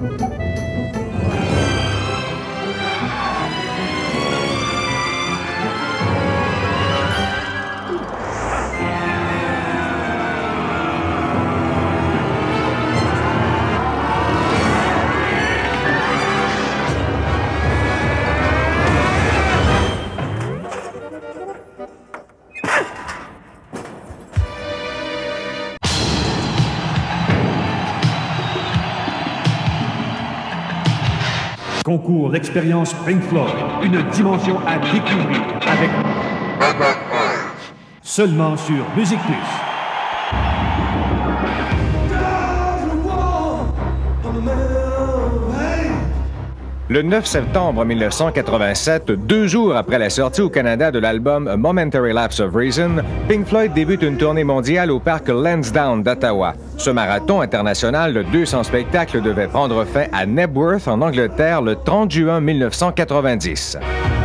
Concours d'expérience Pink Floyd, une dimension à découvrir avec seulement sur Musique Plus. Le 9 septembre 1987, 2 jours après la sortie au Canada de l'album A Momentary Lapse of Reason, Pink Floyd débute une tournée mondiale au parc Lansdowne d'Ottawa. Ce marathon international de 200 spectacles devait prendre fin à Knebworth, en Angleterre, le 30 juin 1990.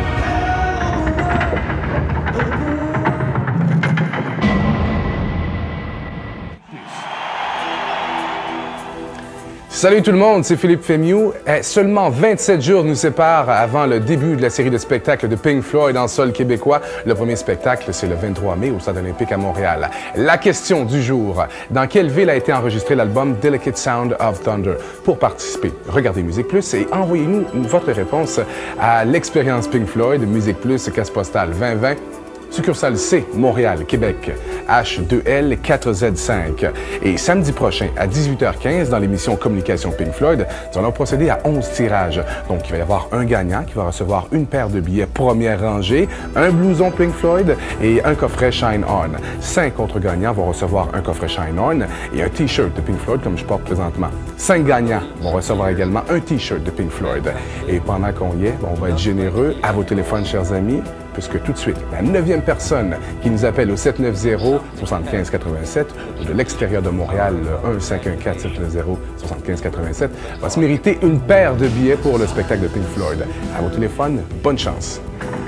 Salut tout le monde, c'est Philippe Fémieux. Seulement 27 jours nous séparent avant le début de la série de spectacles de Pink Floyd en sol québécois. Le premier spectacle, c'est le 23 mai au Stade olympique à Montréal. La question du jour, dans quelle ville a été enregistré l'album Delicate Sound of Thunder? Pour participer, regardez Musique Plus et envoyez-nous votre réponse à l'expérience Pink Floyd, Musique Plus, Casse Postale 2020. Succursale C, Montréal, Québec, H2L 4Z5. Et samedi prochain, à 18h15, dans l'émission Communication Pink Floyd, nous allons procéder à 11 tirages. Donc, il va y avoir un gagnant qui va recevoir une paire de billets première rangée, un blouson Pink Floyd et un coffret Shine On. 5 autres gagnants vont recevoir un coffret Shine On et un T-shirt de Pink Floyd, comme je porte présentement. 5 gagnants vont recevoir également un T-shirt de Pink Floyd. Et pendant qu'on y est, on va être généreux à vos téléphones, chers amis, puisque tout de suite, la 9e personne qui nous appelle au 790-7587 ou de l'extérieur de Montréal, le 1-514-790-7587, va se mériter une paire de billets pour le spectacle de Pink Floyd. À vos téléphones, bonne chance.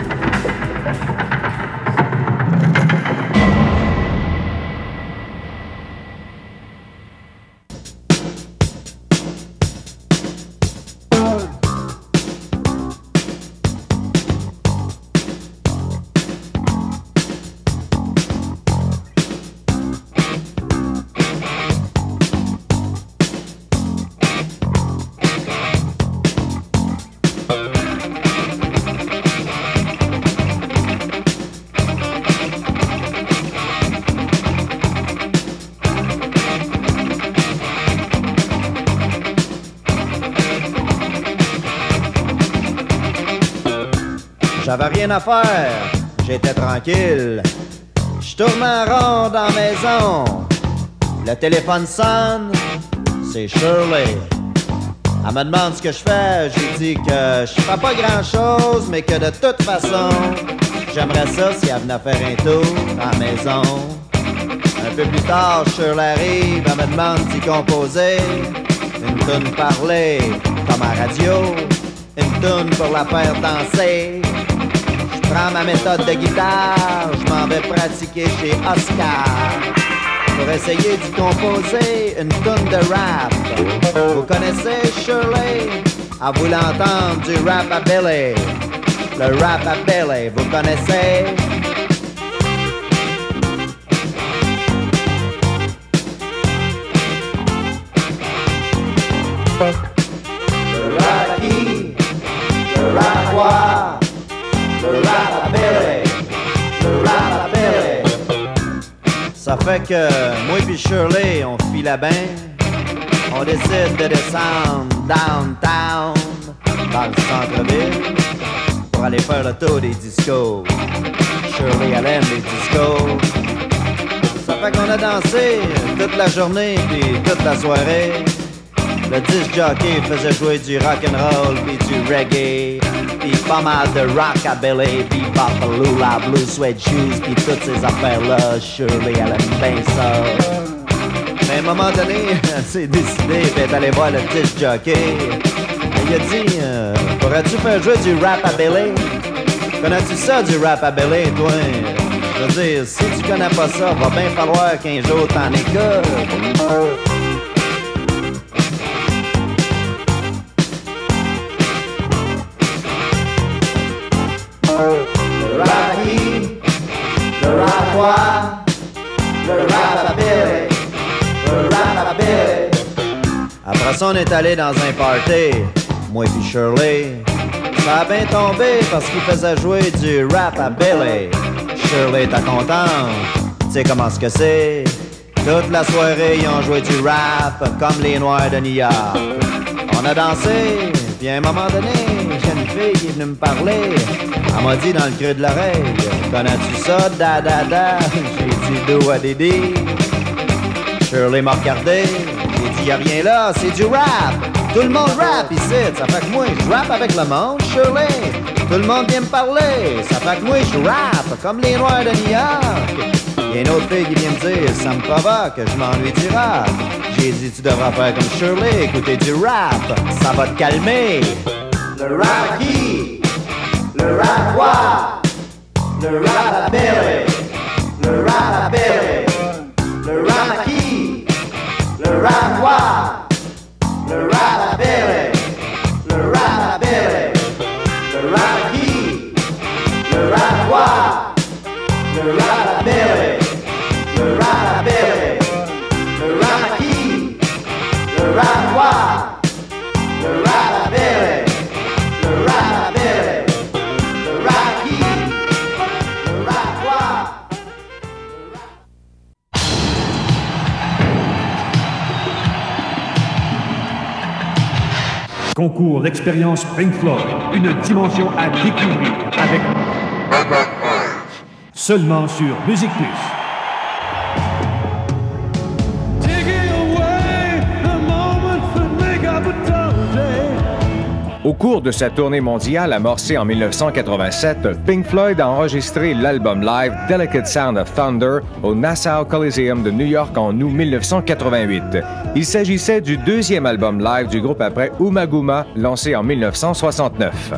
J'avais rien à faire, j'étais tranquille. Je tourne en rond dans la maison. Le téléphone sonne, c'est Shirley. Elle me demande ce que je fais, j'ai dit que je fais pas grand chose, mais que de toute façon, j'aimerais ça si elle venait faire un tour à la maison. Un peu plus tard, Shirley arrive, elle me demande d'y composer une toune parlée comme à radio, une toune pour la faire danser. Je prends ma méthode de guitare, je m'en vais pratiquer chez Oscar pour essayer d'y composer une toune de rap. Vous connaissez Shirley? Elle voulait entendre du rap à Billy. Le rap à Billy, vous connaissez? Le rap à qui? Le rap à quoi? Le rap à Billy, le rap à Billy. Ça fait que moi pis Shirley, on file bien. On décide de descendre downtown, dans le centre-ville, pour aller faire le tour des discos. Shirley, elle aime les discos. Ça fait qu'on a dansé toute la journée pis toute la soirée. Le disc jockey faisait jouer du rock'n'roll pis du reggae. Pis pas mal de rockabilly, pis Bapalula, Blue Suede Shoes, pis toutes ces affaires-là, Shirley, elle aime bien ça. Mais à un moment donné, elle s'est décidée d'aller voir le disc jockey. Il a dit, pourrais-tu faire jouer du rap-a-billy? Connais-tu ça, du rap-a-billy, toi? Je veux dire, si tu connais pas ça, va bien falloir qu'un jour t'en écoutes. Après ça, on est allé dans un party, moi et Shirley. Ça a bien tombé parce qu'il faisait jouer du rap à Billy. Shirley était contente, tu sais comment ce que c'est. Toute la soirée, ils ont joué du rap comme les Noirs de New York. On a dansé, puis à un moment donné, j'ai une fille qui est venue me parler. Elle m'a dit dans le creux de l'oreille, connais-tu ça, da da da? J'ai dit do a didi. Shirley m'a regardé, j'ai dit y'a rien là, c'est du rap. Tout le monde rap ici, ça fait que moi je rappe avec le monde, Shirley. Tout le monde vient me parler, ça fait que moi je rappe comme les Noirs de New York. Il y a une autre fille qui vient me dire, ça me provoque, je m'ennuie du rap. J'ai dit, tu devras faire comme Shirley, écouter du rap, ça va te calmer. Le rap qui, le rap quoi, le rap à Billy, le rap à Billy, le rap qui, le rap quoi, le rap à Billy, le rap à Billy, le rap qui, le rap quoi, le rap à Billy. Le rap à Billy, le rap à qui, le rap à quoi, le rap à Billy, le rap à Billy, le rap à qui, le rap à quoi, Concours d'expérience Pink Floyd, une dimension à découvrir avec seulement sur Musique Plus. Au cours de sa tournée mondiale amorcée en 1987, Pink Floyd a enregistré l'album live Delicate Sound of Thunder au Nassau Coliseum de New York en août 1988. Il s'agissait du deuxième album live du groupe après Ummagumma, lancé en 1969.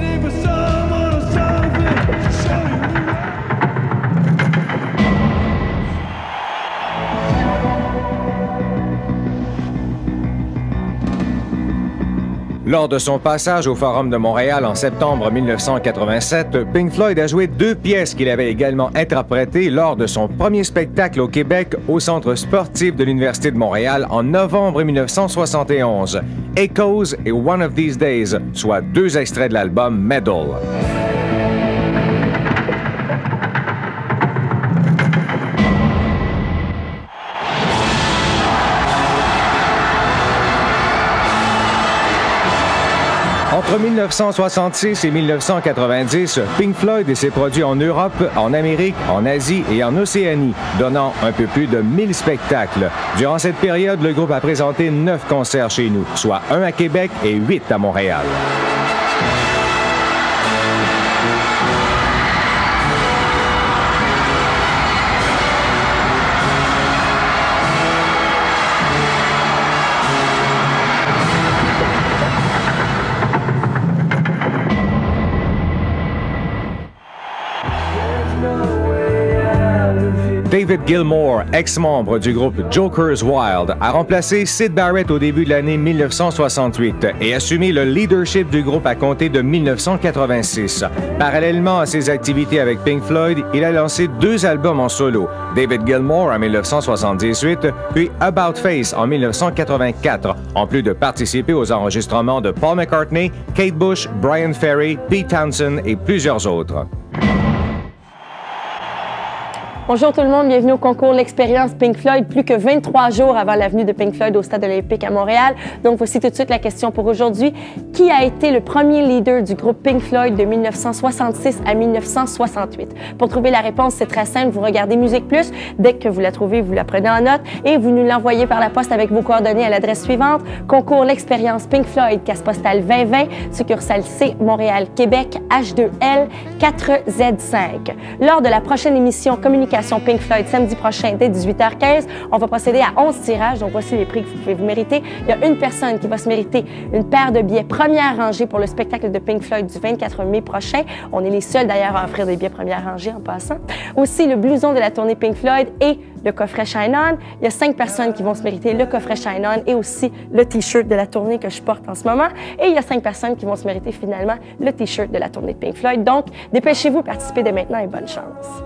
Lors de son passage au Forum de Montréal en septembre 1987, Pink Floyd a joué deux pièces qu'il avait également interprétées lors de son premier spectacle au Québec au Centre sportif de l'Université de Montréal en novembre 1971, Echoes et One of These Days, soit deux extraits de l'album Medal. Entre 1966 et 1990, Pink Floyd s'est produit en Europe, en Amérique, en Asie et en Océanie, donnant un peu plus de 1000 spectacles. Durant cette période, le groupe a présenté 9 concerts chez nous, soit 1 à Québec et 8 à Montréal. David Gilmour, ex-membre du groupe Jokers Wild, a remplacé Syd Barrett au début de l'année 1968 et assumé le leadership du groupe à compter de 1986. Parallèlement à ses activités avec Pink Floyd, il a lancé 2 albums en solo, David Gilmour en 1978, puis About Face en 1984, en plus de participer aux enregistrements de Paul McCartney, Kate Bush, Brian Ferry, Pete Townshend et plusieurs autres. Bonjour tout le monde, bienvenue au concours L'Expérience Pink Floyd, plus que 23 jours avant la venue de Pink Floyd au Stade olympique à Montréal. Donc voici tout de suite la question pour aujourd'hui. Qui a été le premier leader du groupe Pink Floyd de 1966 à 1968? Pour trouver la réponse, c'est très simple, vous regardez Musique Plus. Dès que vous la trouvez, vous la prenez en note et vous nous l'envoyez par la poste avec vos coordonnées à l'adresse suivante. Concours L'Expérience Pink Floyd, case postale 2020, succursale C, Montréal, Québec, H2L 4Z5. Lors de la prochaine émission Communication Pink Floyd samedi prochain dès 18h15. On va procéder à 11 tirages, donc voici les prix que vous pouvez vous mériter. Il y a une personne qui va se mériter une paire de billets première rangée pour le spectacle de Pink Floyd du 24 mai prochain. On est les seuls d'ailleurs à offrir des billets première rangée en passant. Aussi le blouson de la tournée Pink Floyd et le coffret Shine On. Il y a 5 personnes qui vont se mériter le coffret Shine On et aussi le T-shirt de la tournée que je porte en ce moment. Et il y a 5 personnes qui vont se mériter finalement le T-shirt de la tournée de Pink Floyd. Donc, dépêchez-vous, participez dès maintenant et bonne chance.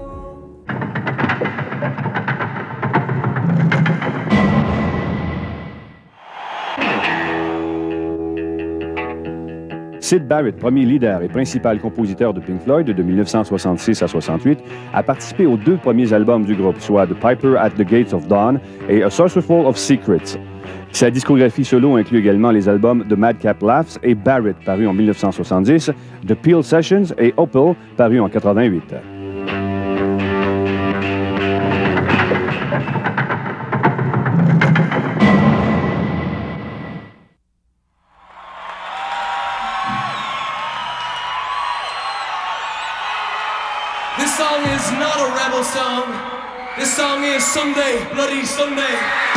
Syd Barrett, premier leader et principal compositeur de Pink Floyd de 1966 à 68, a participé aux 2 premiers albums du groupe, soit The Piper at the Gates of Dawn et A Saucerful of Secrets. Sa discographie solo inclut également les albums de Madcap Laughs et Barrett, paru en 1970, The Peel Sessions et Opal, paru en 88. This song is not a rebel song. This song is Sunday, Bloody Sunday.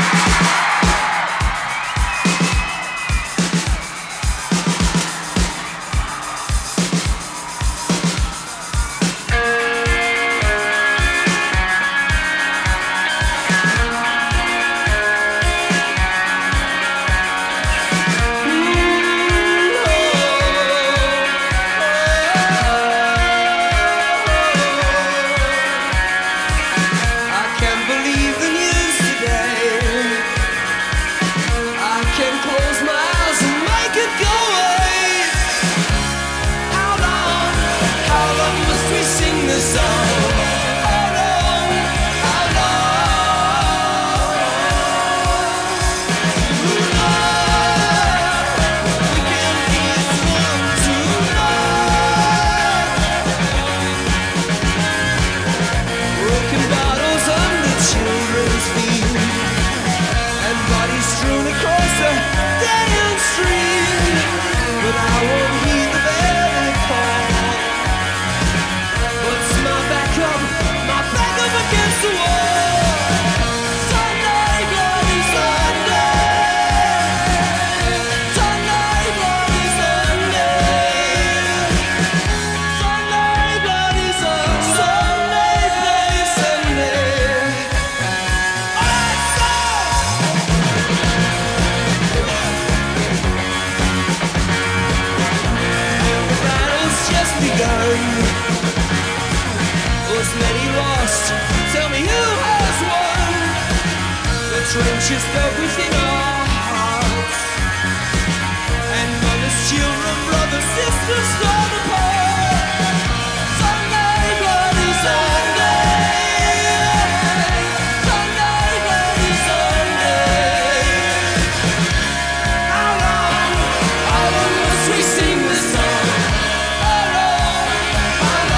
Trenches dug within our hearts, and mothers, children, brothers, sisters torn apart. Sunday, bloody Sunday. Sunday, bloody Sunday. How long must we sing this song? How long, how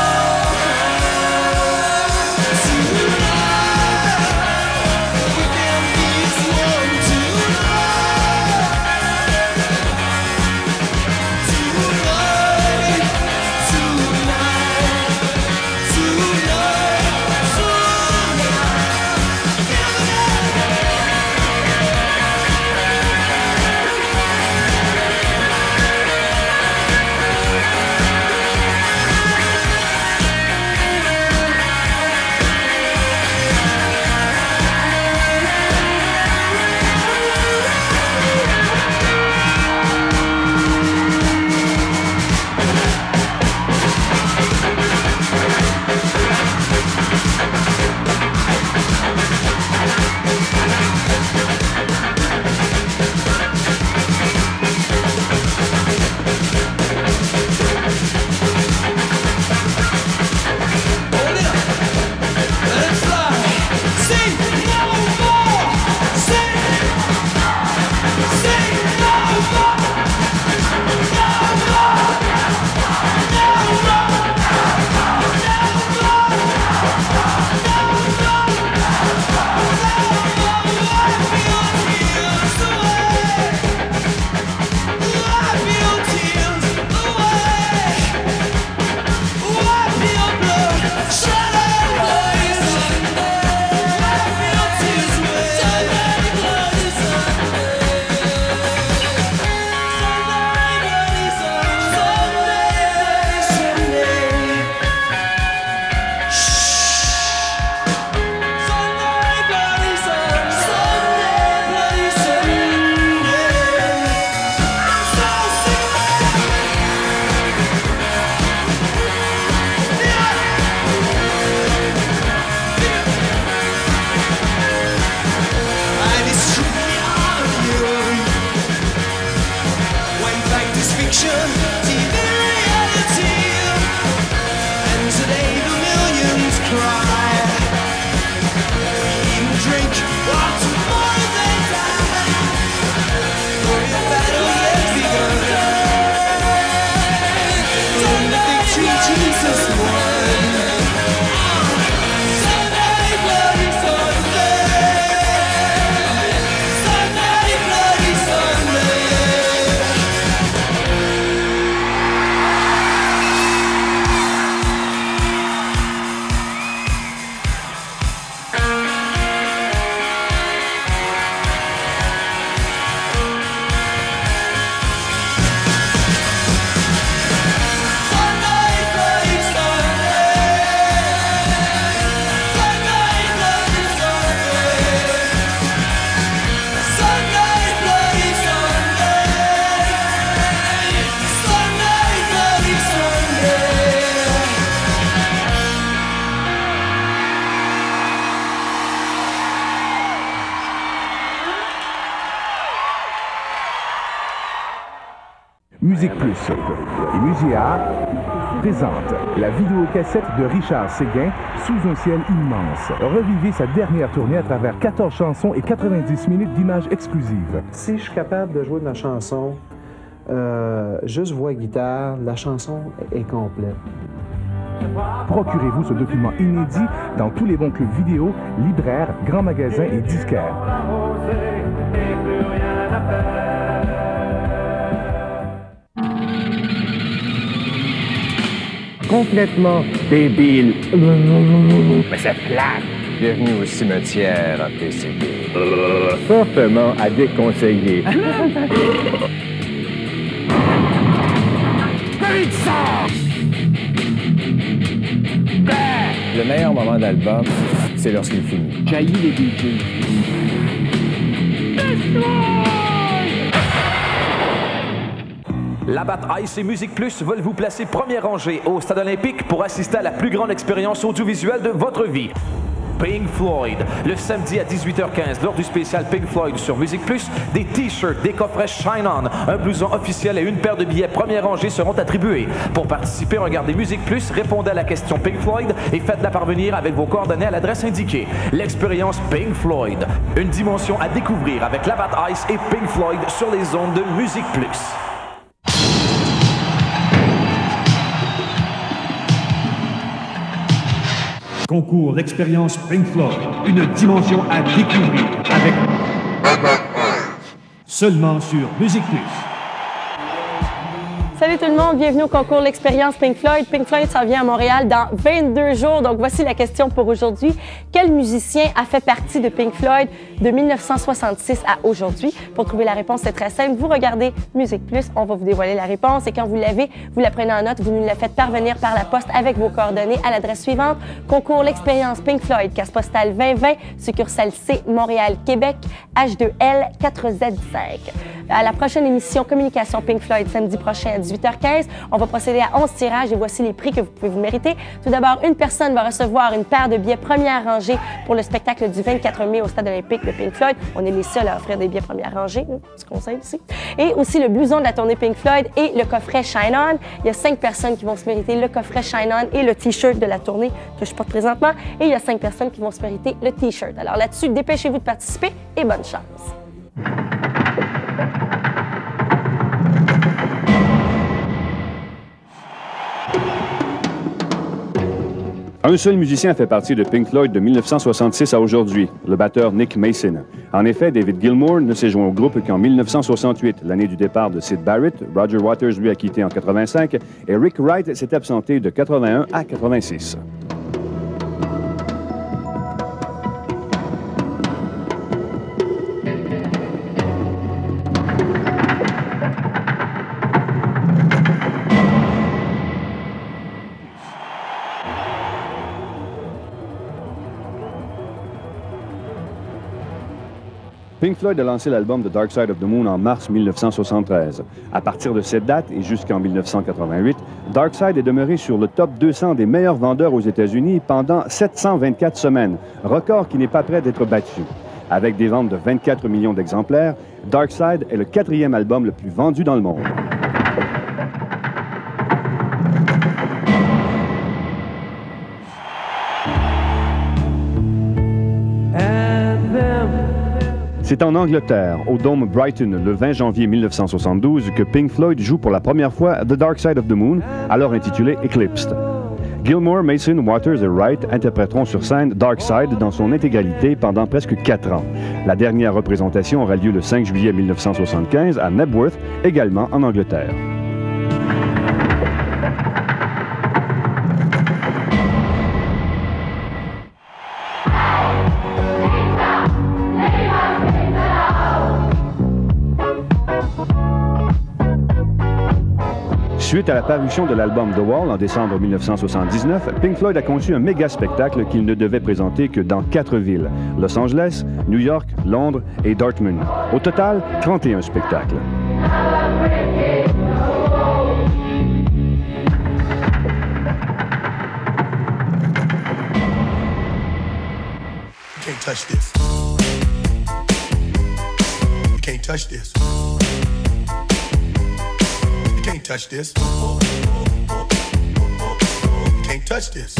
long? Tonight we can Musique Plus et Muséa présente la vidéocassette de Richard Séguin, Sous un ciel immense. Revivez sa dernière tournée à travers 14 chansons et 90 minutes d'images exclusives. Si je suis capable de jouer de la chanson, juste voix-guitare, la chanson est complète. Procurez-vous ce document inédit dans tous les bons clubs vidéo, libraires, grands magasins et disquaires. Complètement débile. Mais c'est plate. Bienvenue au cimetière PCB. Fortement à déconseiller. Le meilleur moment d'album, c'est lorsqu'il finit. Jaillit les DJ. La Bat Ice et Musique Plus veulent vous placer première rangée au Stade olympique pour assister à la plus grande expérience audiovisuelle de votre vie. Pink Floyd, le samedi à 18h15, lors du spécial Pink Floyd sur Musique Plus, des t-shirts, des coffrets Shine On, un blouson officiel et une paire de billets première rangée seront attribués. Pour participer, regardez Musique Plus, répondez à la question Pink Floyd et faites-la parvenir avec vos coordonnées à l'adresse indiquée. L'expérience Pink Floyd, une dimension à découvrir avec la Bat Ice et Pink Floyd sur les ondes de Musique Plus. Concours d'expérience Pink Floyd, une dimension à découvrir avec seulement sur Musique Plus. Salut tout le monde, bienvenue au concours L'Expérience Pink Floyd. Pink Floyd s'en vient à Montréal dans 22 jours. Donc voici la question pour aujourd'hui. Quel musicien a fait partie de Pink Floyd de 1966 à aujourd'hui? Pour trouver la réponse, c'est très simple. Vous regardez Musique Plus, on va vous dévoiler la réponse. Et quand vous l'avez, vous la prenez en note, vous nous la faites parvenir par la poste avec vos coordonnées à l'adresse suivante. Concours L'Expérience Pink Floyd, case postale 2020, succursale C, Montréal, Québec, H2L 4Z5. À la prochaine émission Communication Pink Floyd, samedi prochain à 18h15, on va procéder à 11 tirages et voici les prix que vous pouvez vous mériter. Tout d'abord, une personne va recevoir une paire de billets première rangée pour le spectacle du 24 mai au Stade olympique de Pink Floyd. On est les seuls à offrir des billets première rangée, petit conseil ici. Et aussi le blouson de la tournée Pink Floyd et le coffret Shine On. Il y a 5 personnes qui vont se mériter le coffret Shine On et le T-shirt de la tournée que je porte présentement. Et il y a 5 personnes qui vont se mériter le T-shirt. Alors là-dessus, dépêchez-vous de participer et bonne chance. Un seul musicien fait partie de Pink Floyd de 1966 à aujourd'hui, le batteur Nick Mason. En effet, David Gilmour ne s'est joint au groupe qu'en 1968, l'année du départ de Syd Barrett. Roger Waters lui a quitté en 85 et Rick Wright s'est absenté de 81 à 86. Pink Floyd a lancé l'album The Dark Side of the Moon en mars 1973. À partir de cette date et jusqu'en 1988, Dark Side est demeuré sur le top 200 des meilleurs vendeurs aux États-Unis pendant 724 semaines, record qui n'est pas prêt d'être battu. Avec des ventes de 24 millions d'exemplaires, Dark Side est le 4e album le plus vendu dans le monde. C'est en Angleterre, au Dôme Brighton, le 20 janvier 1972, que Pink Floyd joue pour la première fois The Dark Side of the Moon, alors intitulé Eclipsed. Gilmour, Mason, Waters et Wright interpréteront sur scène Dark Side dans son intégralité pendant presque 4 ans. La dernière représentation aura lieu le 5 juillet 1975 à Knebworth, également en Angleterre. Suite à la parution de l'album The Wall en décembre 1979, Pink Floyd a conçu un méga spectacle qu'il ne devait présenter que dans 4 villes, Los Angeles, New York, Londres et Dortmund. Au total, 31 spectacles. You can't touch this. You can't touch this. can't touch this. Can't touch this.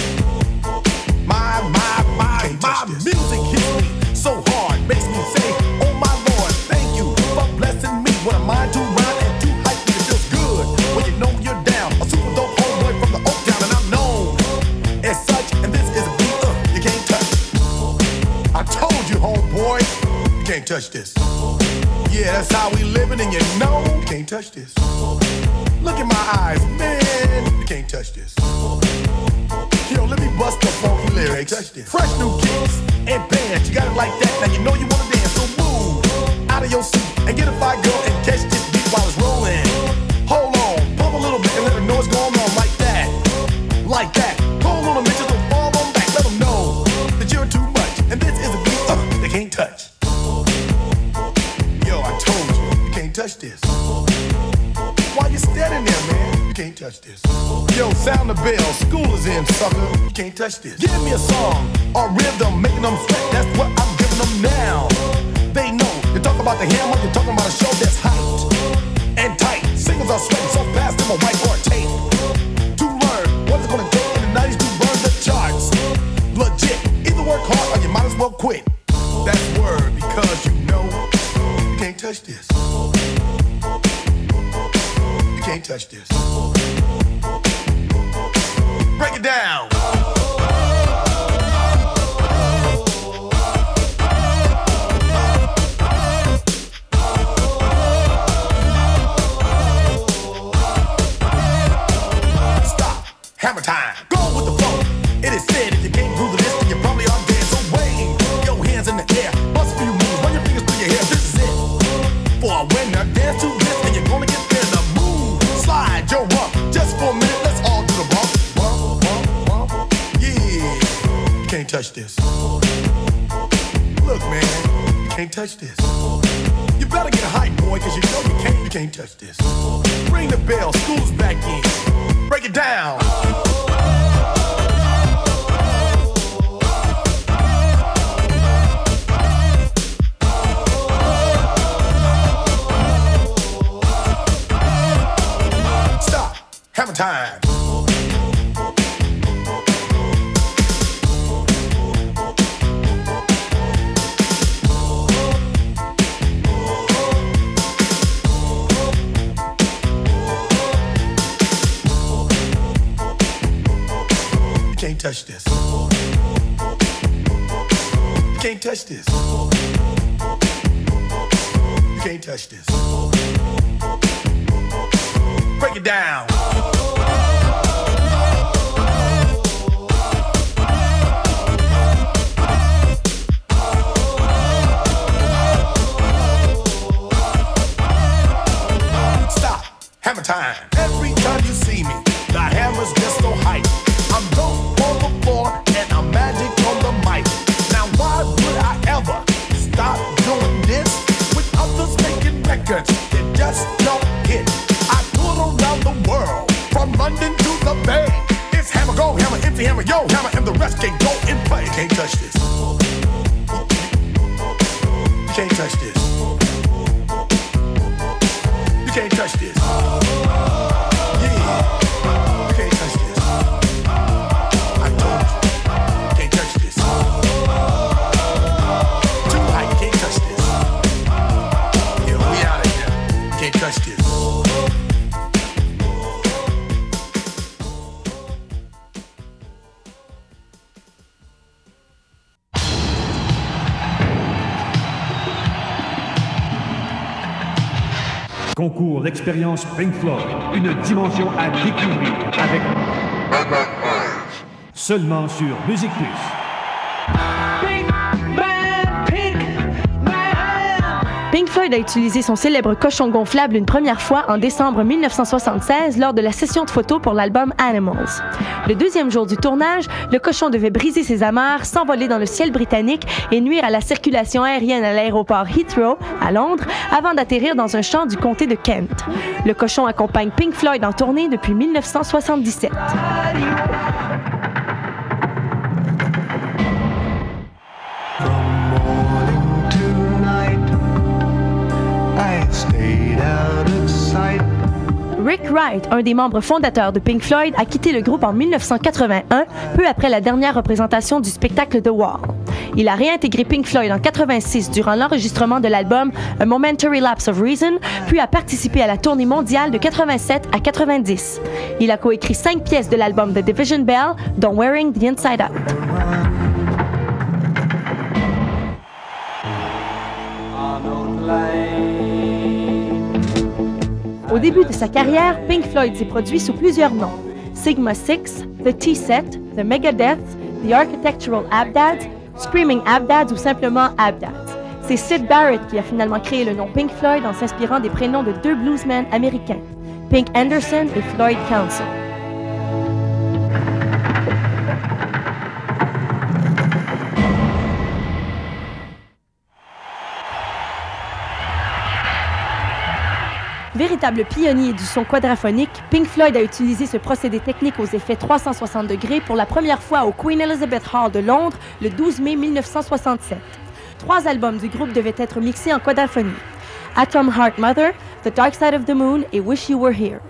My music hits me so hard, makes me say, oh my Lord, thank you for blessing me. When I'm mind too round and too hype, it feels good when you know you're down. A super dope homeboy from the Oak Town, and I'm known as such. And this is a beat you can't touch. I told you, homeboy, you can't touch this. Yeah, that's how we living, and you know you can't touch this. Look in my eyes, man, you can't touch this. Yo, let me bust the funky lyrics. Fresh new kicks and bands, you got it like that. Now you know you wanna dance, so move out of your seat and get a fire girl and catch this beat while it's rolling. Hold on, pump a little bit and let them know what's going on like that. Like that. Hold on a minute, just don't fall on back. Let them know that you're too much. And this is a beat they can't touch. Yo, I told you, you can't touch this. Why you standing there, man? You can't touch this. Yo, sound the bell, school is in, sucker. You can't touch this. Give me a song or rhythm, making them sweat. That's what I'm giving them now. They know. You talk about the hammer, you're talking about a show that's hyped and tight. Singles are sweating so fast, them a whiteboard tape. To learn what it's gonna take in the 90s to burn the charts. Legit. Either work hard or you might as well quit. That's word, because you know you can't touch this. You can't touch this. Break it down. Stop. Hammer time. Go with the flow. It is said if you can't groove the list, then you probably are dead. So wave your hands in the air. Bust a few moves. Run your fingers through your hair. This is it. For a winner, dance to this, and you're gonna get there. The move. Slide your rump. Just for a minute, let's all do the bump. Bump, bump, bump. Yeah. You can't touch this. Look, man. You can't touch this. You better get hype, boy, cause you know you can't touch this. Ring the bell. School's back in. Break it down. Hammer time. You can't touch this. You can't touch this. You can't touch this. Break it down. Stop. Hammer time. Every time you see me, the hammer's just so hype. I'm dope on the floor and I'm magic on the mic. Now why would I ever stop doing this with others making records that just don't hit? I tour around the world, from London to the Bay. It's hammer, go hammer, empty hammer, yo hammer, and the rest can go and play. You can't touch this. You can't touch this. You can't touch this. Yeah, you can't touch this. I told you, you can't touch this. Too high, you can't touch this. Yeah, we out of here. You can't touch this. Concours d'expérience Pink Floyd, une dimension à découvrir avec seulement sur Musique Plus. Pink Floyd a utilisé son célèbre cochon gonflable une première fois en décembre 1976 lors de la session de photos pour l'album Animals. Le deuxième jour du tournage, le cochon devait briser ses amarres, s'envoler dans le ciel britannique et nuire à la circulation aérienne à l'aéroport Heathrow, à Londres, avant d'atterrir dans un champ du comté de Kent. Le cochon accompagne Pink Floyd en tournée depuis 1977. Rick Wright, un des membres fondateurs de Pink Floyd, a quitté le groupe en 1981, peu après la dernière représentation du spectacle The Wall. Il a réintégré Pink Floyd en 86 durant l'enregistrement de l'album A Momentary Lapse of Reason, puis a participé à la tournée mondiale de 87 à 90. Il a coécrit 5 pièces de l'album The Division Bell, dont Wearing the Inside Out. Au début de sa carrière, Pink Floyd s'est produit sous plusieurs noms: Sigma Six, The T-Set, The Megadeth, The Architectural Abdads, Screaming Abdads ou simplement Abdads. C'est Syd Barrett qui a finalement créé le nom Pink Floyd en s'inspirant des prénoms de 2 bluesmen américains, Pink Anderson et Floyd Council. Véritable pionnier du son quadraphonique, Pink Floyd a utilisé ce procédé technique aux effets 360 degrés pour la première fois au Queen Elizabeth Hall de Londres le 12 mai 1967. 3 albums du groupe devaient être mixés en quadraphonie: Atom Heart Mother, The Dark Side of the Moon et Wish You Were Here.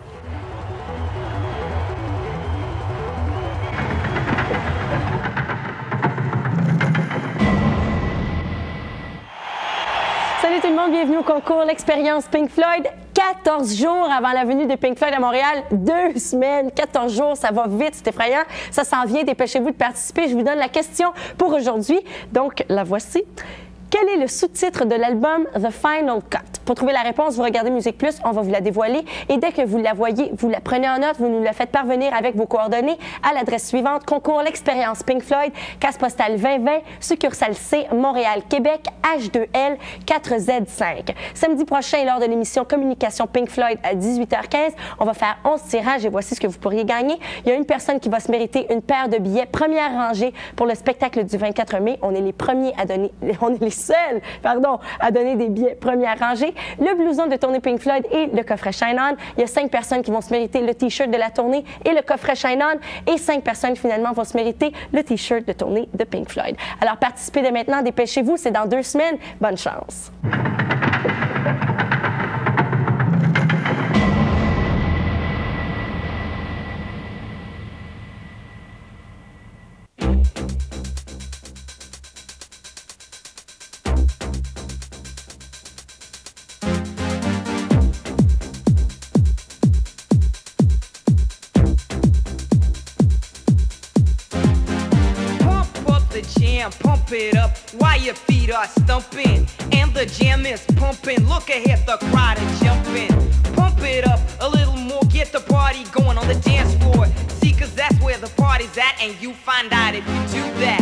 Salut tout le monde, bienvenue au concours L'Expérience Pink Floyd. 14 jours avant la venue de Pink Floyd à Montréal, 2 semaines, 14 jours, ça va vite, c'est effrayant. Ça s'en vient, dépêchez-vous de participer. Je vous donne la question pour aujourd'hui. Donc, la voici. Quel est le sous-titre de l'album The Final Cut? Pour trouver la réponse, vous regardez Musique Plus, on va vous la dévoiler. Et dès que vous la voyez, vous la prenez en note, vous nous la faites parvenir avec vos coordonnées à l'adresse suivante: concours L'Expérience Pink Floyd, case postale 2020, succursale C, Montréal, Québec, H2L 4Z5. Samedi prochain, lors de l'émission Communication Pink Floyd à 18h15, on va faire 11 tirages et voici ce que vous pourriez gagner. Il y a une personne qui va se mériter une paire de billets première rangée pour le spectacle du 24 mai. On est les premiers à donner, on est les seuls, à donner des billets première rangée. Le blouson de tournée Pink Floyd et le coffret Shine On. Il y a 5 personnes qui vont se mériter le T-shirt de la tournée et le coffret Shine On. Et 5 personnes finalement vont se mériter le T-shirt de tournée de Pink Floyd. Alors participez dès maintenant, dépêchez-vous, c'est dans 2 semaines. Bonne chance. Pump it up while your feet are stumping and the jam is pumping. Look ahead, the crowd is jumping. Pump it up a little more, get the party going on the dance floor. See, cause that's where the party's at, and you find out if you do that.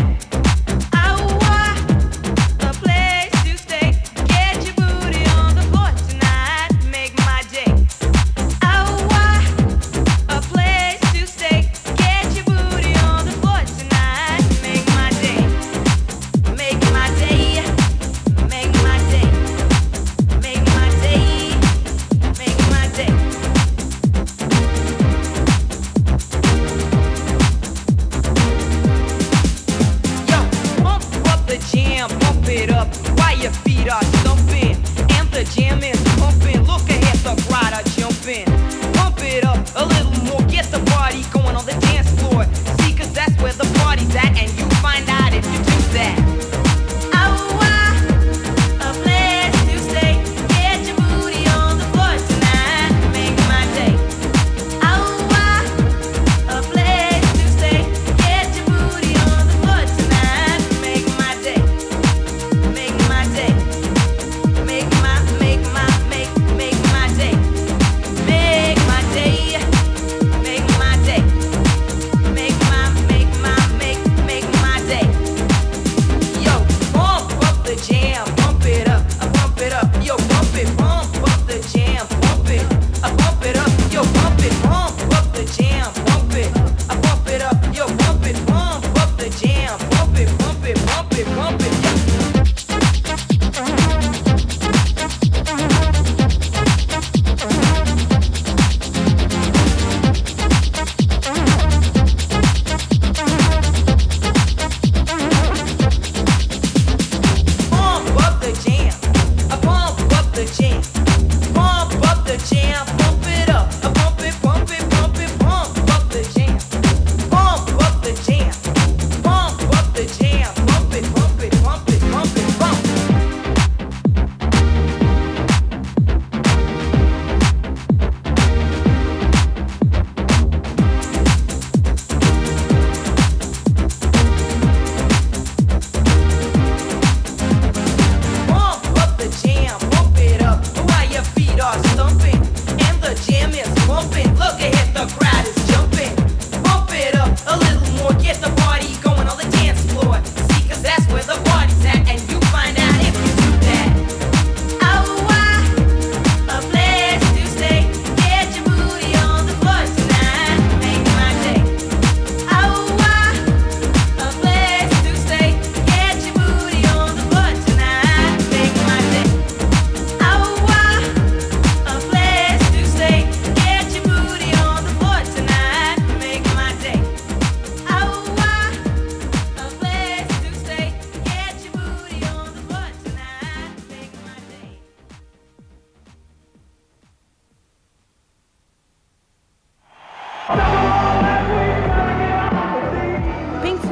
Make my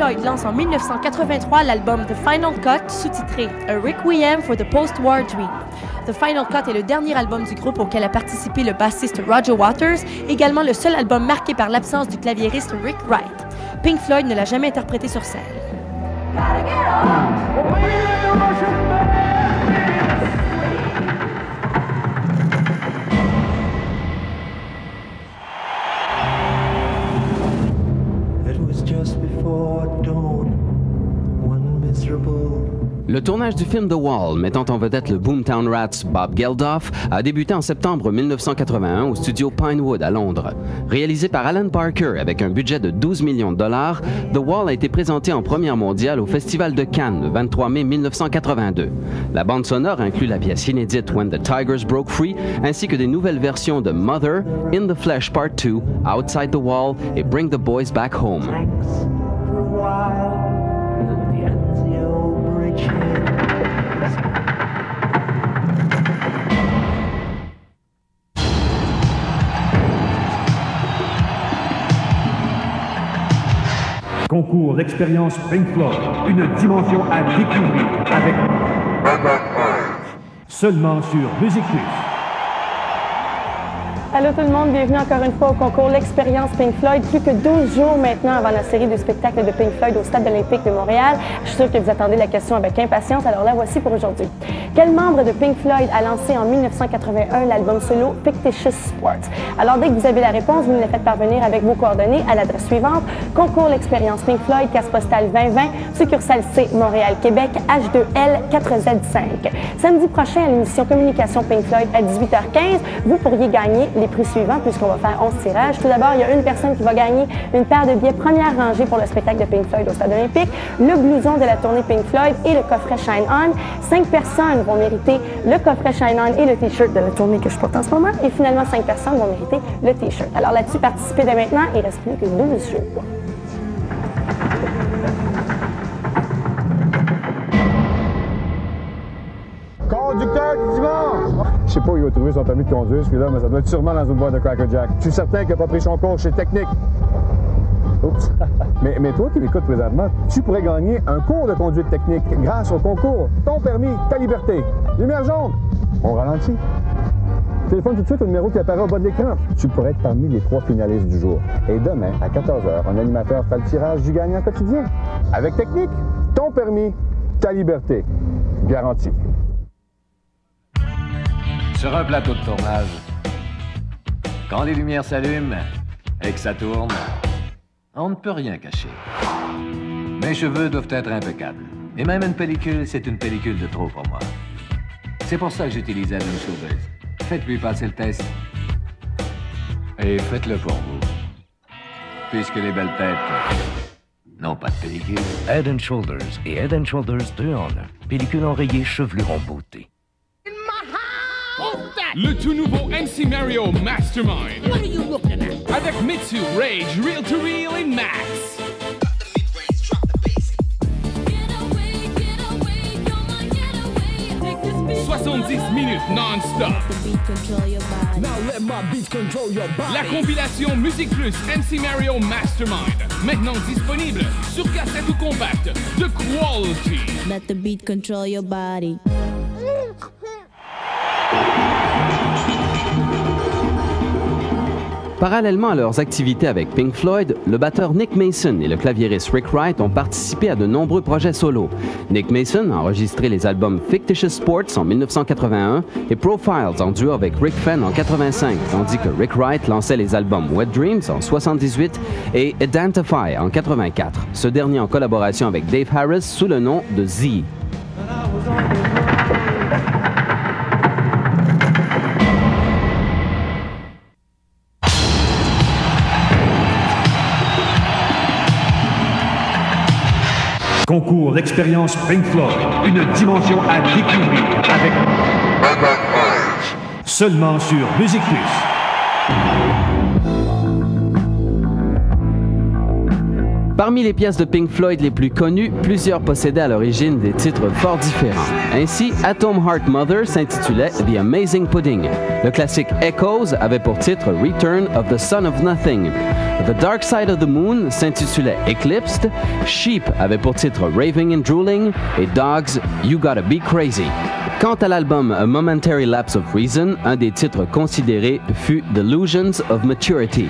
Floyd lance en 1983 l'album The Final Cut, sous-titré A Requiem for the Post-War Dream. The Final Cut est le dernier album du groupe auquel a participé le bassiste Roger Waters, également le seul album marqué par l'absence du claviériste Rick Wright. Pink Floyd ne l'a jamais interprété sur scène. Le tournage du film The Wall, mettant en vedette le Boomtown Rats Bob Geldof, a débuté en septembre 1981 au studio Pinewood à Londres. Réalisé par Alan Parker avec un budget de 12 millions de dollars, The Wall a été présenté en première mondiale au Festival de Cannes le 23 mai 1982. La bande sonore inclut la pièce inédite When the Tigers Broke Free, ainsi que des nouvelles versions de Mother, In the Flesh Part 2, Outside the Wall et Bring the Boys Back Home. Concours d'expérience Pink Floyd, une dimension à découvrir avec seulement sur Musique Plus. Allô tout le monde, bienvenue encore une fois au concours L'Expérience Pink Floyd. Plus que 12 jours maintenant avant la série de spectacles de Pink Floyd au Stade olympique de Montréal. Je suis sûre que vous attendez la question avec impatience, alors la voici pour aujourd'hui. Quel membre de Pink Floyd a lancé en 1981 l'album solo Fictitious Sport? Alors dès que vous avez la réponse, vous nous la faites parvenir avec vos coordonnées à l'adresse suivante: concours L'Expérience Pink Floyd, case postale 2020, succursale C, Montréal, Québec, H2L 4Z5. Samedi prochain à l'émission Communication Pink Floyd à 18h15, vous pourriez gagner les prix suivants puisqu'on va faire 11 tirages. Tout d'abord, il y a une personne qui va gagner une paire de billets première rangée pour le spectacle de Pink Floyd au Stade olympique, le blouson de la tournée Pink Floyd et le coffret Shine On. 5 personnes vont mériter le coffret Shine On et le T-shirt de la tournée que je porte en ce moment. Et finalement, 5 personnes vont mériter le T-shirt. Alors là-dessus, participez dès maintenant. Il ne reste plus que 12 jours. Conducteur du dimanche! Je sais pas où il va trouver son permis de conduire, celui-là, mais ça doit être sûrement dans une boîte de Cracker Jack. Je suis certain qu'il n'a pas pris son cours chez Technique. Oups. Mais toi qui l'écoutes présentement, tu pourrais gagner un cours de conduite technique grâce au concours Ton permis, ta liberté. Lumière jaune. On ralentit. Téléphone tout de suite au numéro qui apparaît au bas de l'écran. Tu pourrais être parmi les 3 finalistes du jour. Et demain, à 14h, un animateur fera le tirage du gagnant quotidien. Avec Technique, ton permis, ta liberté. Garantie. Sur un plateau de tournage, quand les lumières s'allument et que ça tourne, on ne peut rien cacher. Mes cheveux doivent être impeccables. Et même une pellicule, c'est une pellicule de trop pour moi. C'est pour ça que j'utilise Head & Shoulders. Faites-lui passer le test. Et faites-le pour vous. Puisque les belles têtes n'ont pas de pellicule. Head & Shoulders et Head & Shoulders 2 en 1. Pellicule enrayée, chevelure en beauté. Le tout nouveau MC Mario Mastermind. What are you looking at? Avec Mitsu, Rage, Real to Real et Max. 70 minutes non-stop. La compilation Musique Plus MC Mario Mastermind. Maintenant disponible sur cassette ou compact de quality. Let the beat control your body. Parallèlement à leurs activités avec Pink Floyd, le batteur Nick Mason et le claviériste Rick Wright ont participé à de nombreux projets solos. Nick Mason a enregistré les albums Fictitious Sports en 1981 et Profiles en duo avec Rick Fenn en 85, tandis que Rick Wright lançait les albums Wet Dreams en 78 et Identify en 84, ce dernier en collaboration avec Dave Harris sous le nom de Z. Concours d'expérience Pink Floyd, une dimension à découvrir avec seulement sur Musique Plus. Parmi les pièces de Pink Floyd les plus connues, plusieurs possédaient à l'origine des titres fort différents. Ainsi, Atom Heart Mother s'intitulait The Amazing Pudding. Le classique Echoes avait pour titre Return of the Son of Nothing. The Dark Side of the Moon s'intitulait Eclipsed. Sheep avait pour titre Raving and Drooling. Et Dogs, You Gotta Be Crazy. Quant à l'album A Momentary Lapse of Reason, un des titres considérés fut Delusions of Maturity.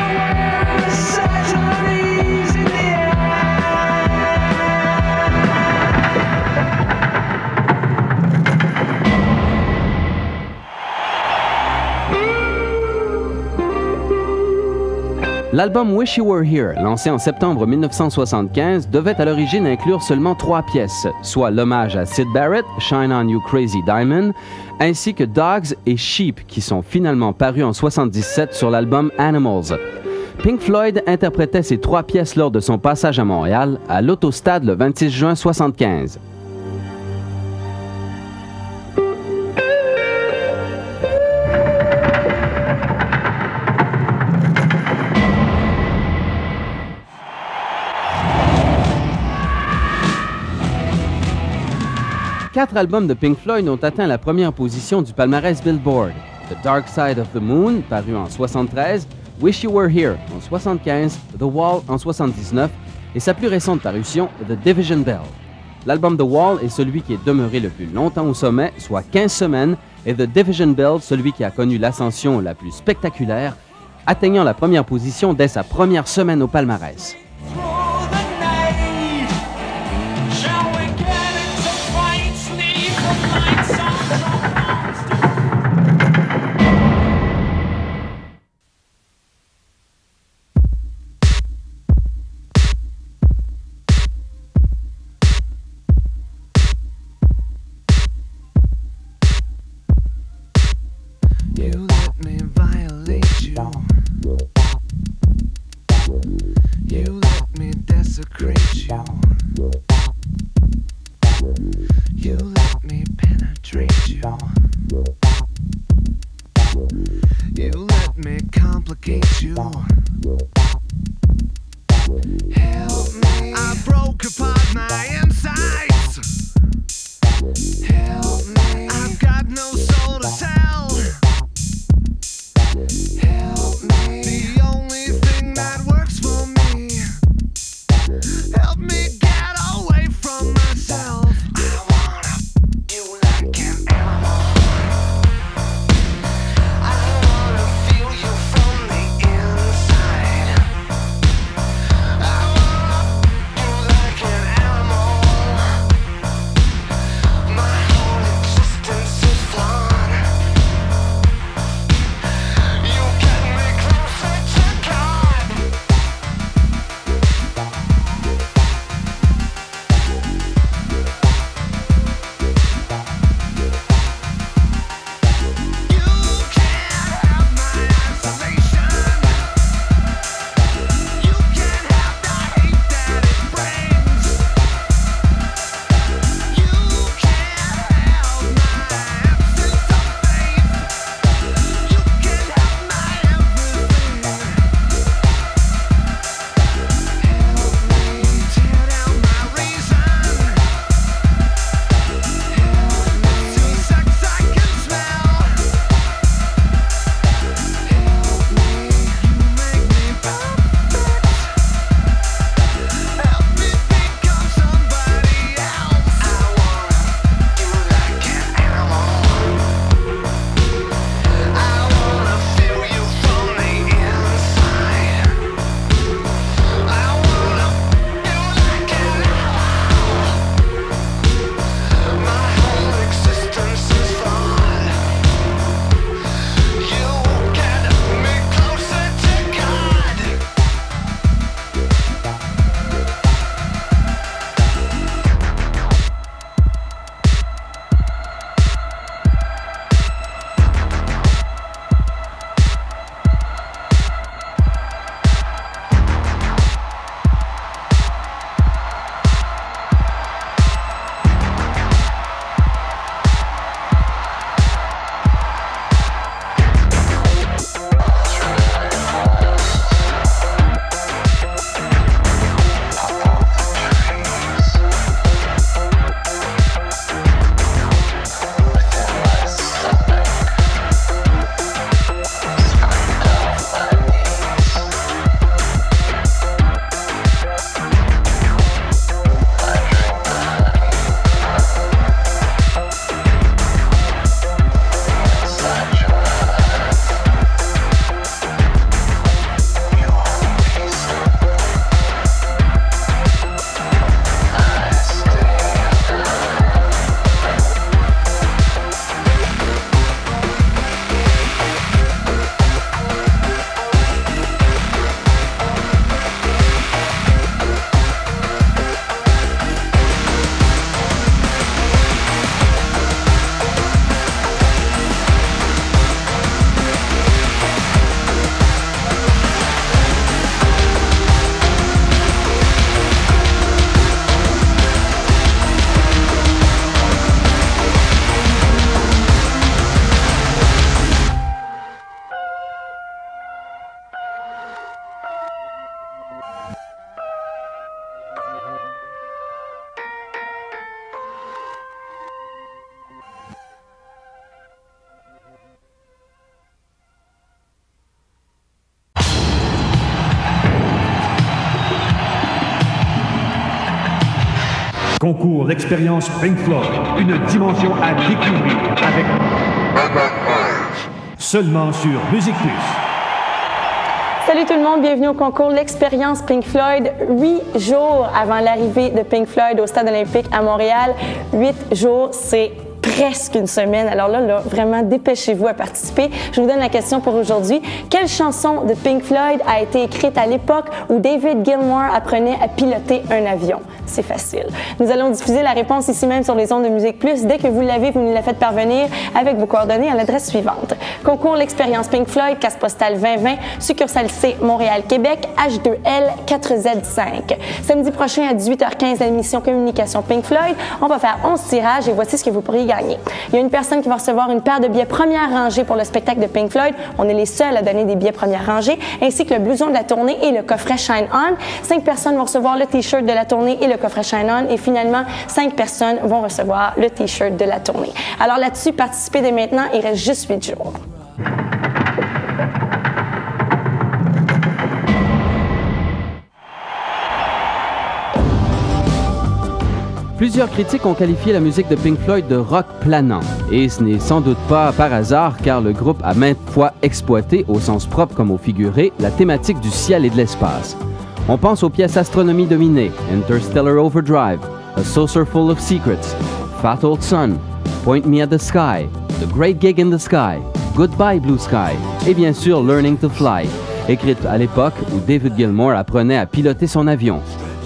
L'album Wish You Were Here, lancé en septembre 1975, devait à l'origine inclure seulement 3 pièces, soit l'hommage à Syd Barrett, Shine On You Crazy Diamond, ainsi que Dogs et Sheep, qui sont finalement parus en 1977 sur l'album Animals. Pink Floyd interprétait ces 3 pièces lors de son passage à Montréal, à l'Autostade le 26 juin 1975. Quatre albums de Pink Floyd ont atteint la première position du palmarès Billboard. The Dark Side of the Moon, paru en 1973, Wish You Were Here en 1975, The Wall en 1979 et sa plus récente parution, The Division Bell. L'album The Wall est celui qui est demeuré le plus longtemps au sommet, soit 15 semaines, et The Division Bell, celui qui a connu l'ascension la plus spectaculaire, atteignant la première position dès sa première semaine au palmarès. Concours d'expérience Pink Floyd, une dimension à découvrir avec seulement sur Musique Plus. Salut tout le monde, bienvenue au concours L'Expérience Pink Floyd. 8 jours avant l'arrivée de Pink Floyd au Stade olympique à Montréal. 8 jours, c'est presque une semaine. Alors là, vraiment, dépêchez-vous à participer. Je vous donne la question pour aujourd'hui. Quelle chanson de Pink Floyd a été écrite à l'époque où David Gilmour apprenait à piloter un avion? C'est facile. Nous allons diffuser la réponse ici même sur les ondes de Musique Plus. Dès que vous l'avez, vous nous la faites parvenir avec vos coordonnées à l'adresse suivante. Concours L'Expérience Pink Floyd, case postale 2020, succursale C, Montréal-Québec, H2L 4Z5. Samedi prochain à 18h15, à l'émission Communication Pink Floyd, on va faire 11 tirages et voici ce que vous pourriez gagner. Il y a une personne qui va recevoir une paire de billets première rangée pour le spectacle de Pink Floyd. On est les seuls à donner des billets première rangée, ainsi que le blouson de la tournée et le coffret Shine On. 5 personnes vont recevoir le T-shirt de la tournée et le coffret Shine On. Et finalement, 5 personnes vont recevoir le T-shirt de la tournée. Alors là-dessus, participez dès maintenant. Il reste juste 8 jours. Plusieurs critiques ont qualifié la musique de Pink Floyd de rock planant. Et ce n'est sans doute pas par hasard, car le groupe a maintes fois exploité, au sens propre comme au figuré, la thématique du ciel et de l'espace. On pense aux pièces Astronomie dominée, Interstellar Overdrive, A Saucer Full of Secrets, Fat Old Sun, Point Me at the Sky, The Great Gig in the Sky, Goodbye Blue Sky, et bien sûr Learning to Fly, écrite à l'époque où David Gilmour apprenait à piloter son avion.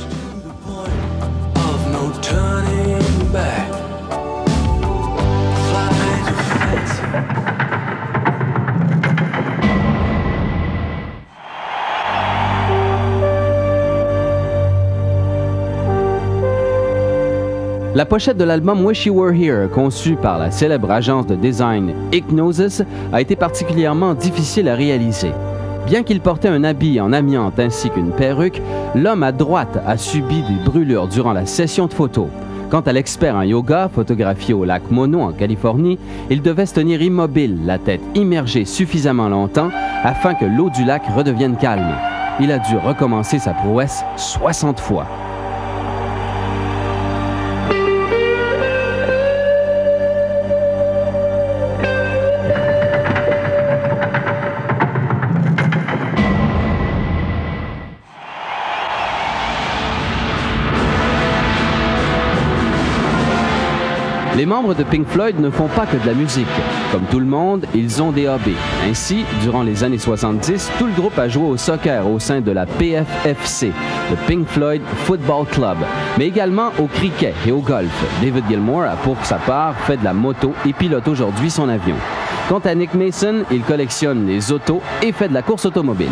La pochette de l'album Wish You Were Here, conçue par la célèbre agence de design Hipgnosis, a été particulièrement difficile à réaliser. Bien qu'il portait un habit en amiante ainsi qu'une perruque, l'homme à droite a subi des brûlures durant la session de photos. Quant à l'expert en yoga, photographié au lac Mono en Californie, il devait se tenir immobile, la tête immergée suffisamment longtemps afin que l'eau du lac redevienne calme. Il a dû recommencer sa prouesse 60 fois. Les membres de Pink Floyd ne font pas que de la musique. Comme tout le monde, ils ont des hobbies. Ainsi, durant les années 70, tout le groupe a joué au soccer au sein de la PFFC, le Pink Floyd Football Club, mais également au cricket et au golf. David Gilmour a pour sa part fait de la moto et pilote aujourd'hui son avion. Quant à Nick Mason, il collectionne les autos et fait de la course automobile.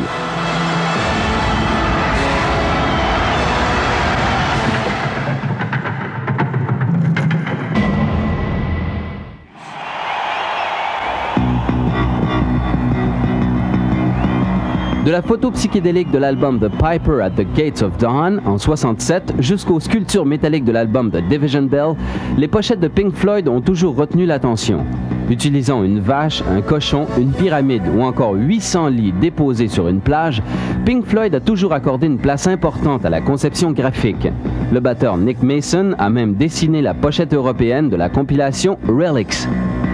De la photo psychédélique de l'album The Piper at the Gates of Dawn en 67 jusqu'aux sculptures métalliques de l'album The Division Bell, les pochettes de Pink Floyd ont toujours retenu l'attention. Utilisant une vache, un cochon, une pyramide ou encore 800 lits déposés sur une plage, Pink Floyd a toujours accordé une place importante à la conception graphique. Le batteur Nick Mason a même dessiné la pochette européenne de la compilation Relics.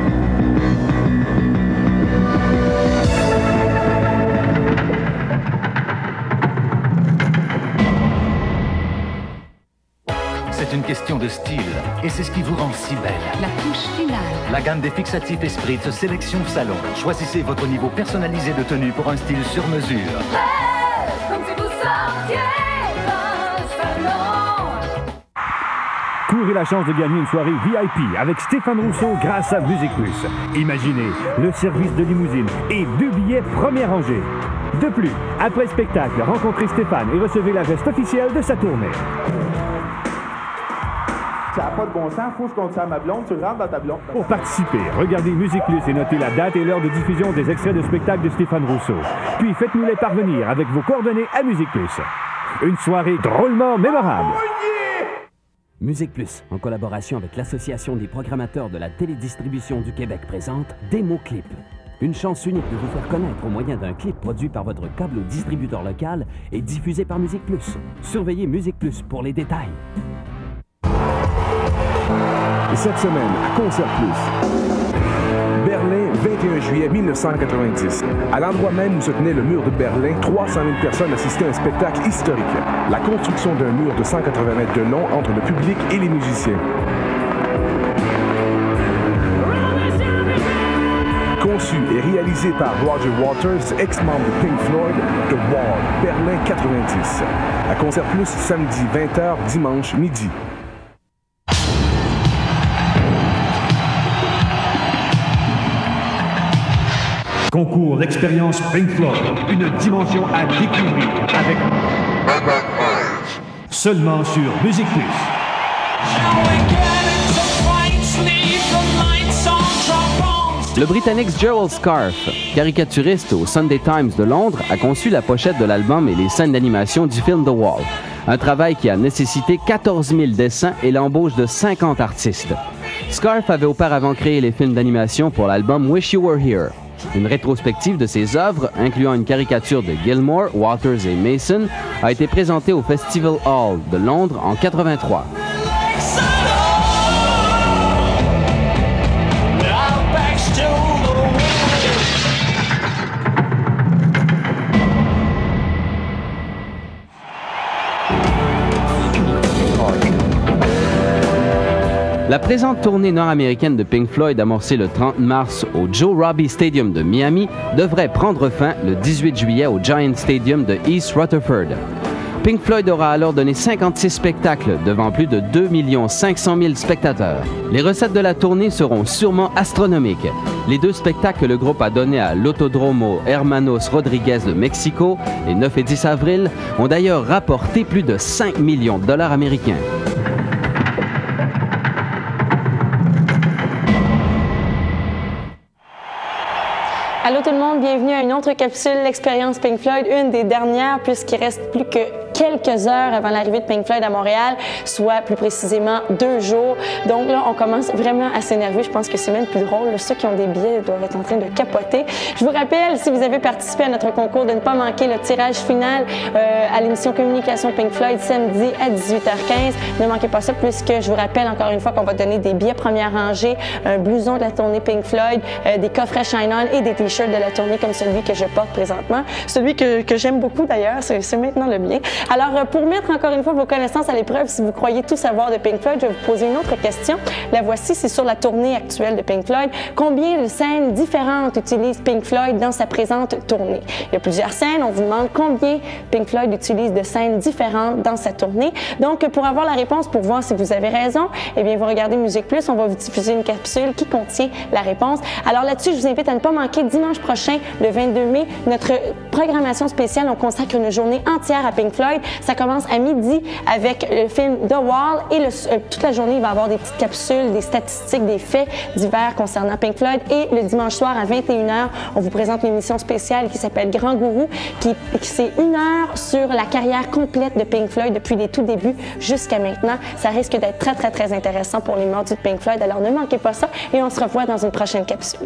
C'est une question de style, et c'est ce qui vous rend si belle. La touche finale. La gamme des fixatifs Esprit de sélection salon. Choisissez votre niveau personnalisé de tenue pour un style sur mesure. Comme si vous sortiez d'un salon. Courez la chance de gagner une soirée VIP avec Stéphane Rousseau grâce à Musique Plus. Imaginez le service de limousine et 2 billets première rangée. De plus, après le spectacle, rencontrez Stéphane et recevez la veste officielle de sa tournée. Ça n'a pas de bon sens, faut que je compte ça à ma blonde, tu rentres dans ta blonde. Pour participer, regardez Musique Plus et notez la date et l'heure de diffusion des extraits de spectacle de Stéphane Rousseau. Puis faites-nous les parvenir avec vos coordonnées à Musique Plus. Une soirée drôlement mémorable. Musique Plus, en collaboration avec l'Association des programmateurs de la télédistribution du Québec, présente Démo Clip. Une chance unique de vous faire connaître au moyen d'un clip produit par votre câble distributeur local et diffusé par Musique Plus. Surveillez Musique Plus pour les détails. cette semaine à Concert Plus. Berlin, 21 juillet 1990. À l'endroit même où se tenait le mur de Berlin, 300 000 personnes assistaient à un spectacle historique. La construction d'un mur de 180 mètres de long entre le public et les musiciens. Conçu et réalisé par Roger Waters, ex-membre de Pink Floyd, The Wall, Berlin 90. À Concert Plus, samedi 20h, dimanche midi. Concours d'expérience Pink Floyd, une dimension à découvrir avec seulement sur Musique Plus. Le Britannique Gerald Scarfe, caricaturiste au Sunday Times de Londres, a conçu la pochette de l'album et les scènes d'animation du film The Wall. Un travail qui a nécessité 14 000 dessins et l'embauche de 50 artistes. Scarfe avait auparavant créé les films d'animation pour l'album Wish You Were Here. Une rétrospective de ses œuvres, incluant une caricature de Gilmore, Waters et Mason, a été présentée au Festival Hall de Londres en 1983. La présente tournée nord-américaine de Pink Floyd, amorcée le 30 mars au Joe Robbie Stadium de Miami, devrait prendre fin le 18 juillet au Giant Stadium de East Rutherford. Pink Floyd aura alors donné 56 spectacles devant plus de 2 500 000 spectateurs. Les recettes de la tournée seront sûrement astronomiques. Les 2 spectacles que le groupe a donnés à l'Autodromo Hermanos Rodriguez de Mexico, les 9 et 10 avril, ont d'ailleurs rapporté plus de 5 millions de dollars américains. Allô tout le monde, bienvenue à une autre capsule, l'expérience Pink Floyd, une des dernières puisqu'il reste plus que quelques heures avant l'arrivée de Pink Floyd à Montréal, soit plus précisément 2 jours. Donc là, on commence vraiment à s'énerver. Je pense que c'est même plus drôle. Ceux qui ont des billets doivent être en train de capoter. Je vous rappelle, si vous avez participé à notre concours, de ne pas manquer le tirage final à l'émission Communication Pink Floyd samedi à 18h15. Ne manquez pas ça puisque je vous rappelle encore une fois qu'on va donner des billets première rangée, un blouson de la tournée Pink Floyd, des coffrets Shine-On et des t-shirts de la tournée comme celui que je porte présentement. Celui que j'aime beaucoup d'ailleurs, c'est maintenant le mien. Alors, pour mettre encore une fois vos connaissances à l'épreuve, si vous croyez tout savoir de Pink Floyd, je vais vous poser une autre question. La voici, c'est sur la tournée actuelle de Pink Floyd. Combien de scènes différentes utilise Pink Floyd dans sa présente tournée? Il y a plusieurs scènes. On vous demande combien Pink Floyd utilise de scènes différentes dans sa tournée. Donc, pour avoir la réponse, pour voir si vous avez raison, eh bien, vous regardez Musique Plus. On va vous diffuser une capsule qui contient la réponse. Alors là-dessus, je vous invite à ne pas manquer dimanche prochain, le 22 mai, notre programmation spéciale. On consacre une journée entière à Pink Floyd. Ça commence à midi avec le film The Wall et toute la journée, il va y avoir des petites capsules, des statistiques, des faits divers concernant Pink Floyd. Et le dimanche soir à 21h, on vous présente une émission spéciale qui s'appelle Grand Gourou, qui c'est 1 heure sur la carrière complète de Pink Floyd depuis les tout débuts jusqu'à maintenant. Ça risque d'être très, très, très intéressant pour les mordus de Pink Floyd. Alors ne manquez pas ça et on se revoit dans une prochaine capsule.